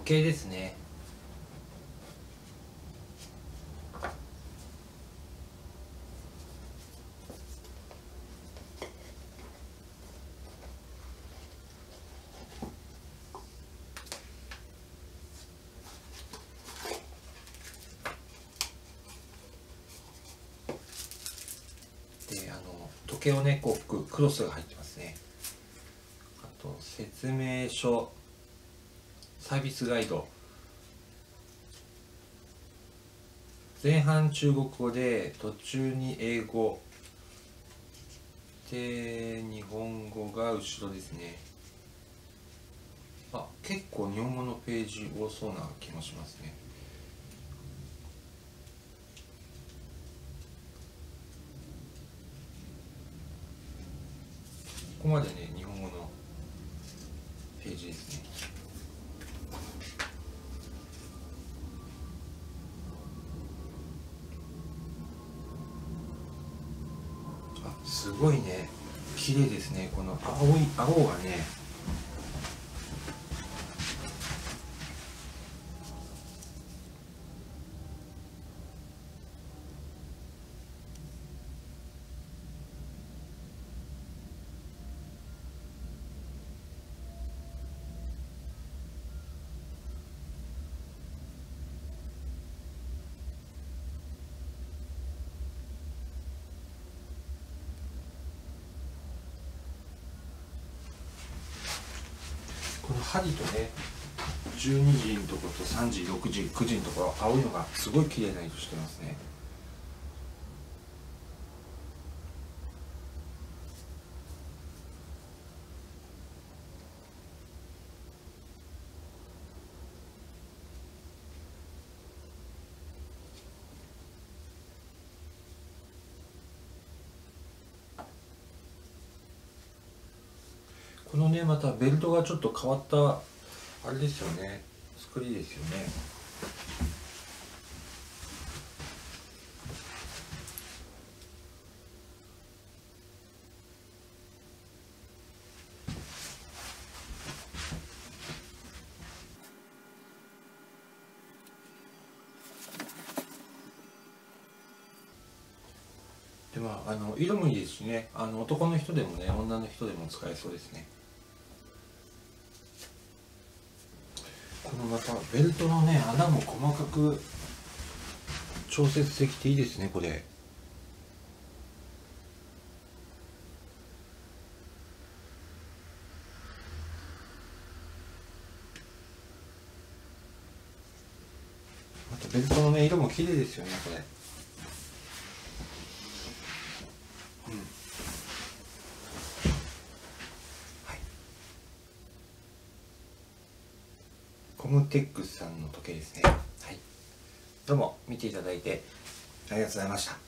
計ですね。で時計をねこうクロスが入ってますね。あと説明書、サービスガイド、前半中国語で途中に英語で日本語が後ろですね。結構日本語のページ多そうな気もしますね。ここまでね日本語のページですね。すごいね綺麗ですね。この青がねこの針とね12時のところと3時6時9時のところ青いのがすごい綺麗な色してますね。このねまたベルトがちょっと変わったあれですよね、作りですよね。で色もいいですしね、男の人でもね女の人でも使えそうですね。このまたベルトのね穴も細かく調節できていいですねこれ。またベルトのね色も綺麗ですよねこれ。コムテックスさんの時計ですね。はい、どうも見ていただいてありがとうございました。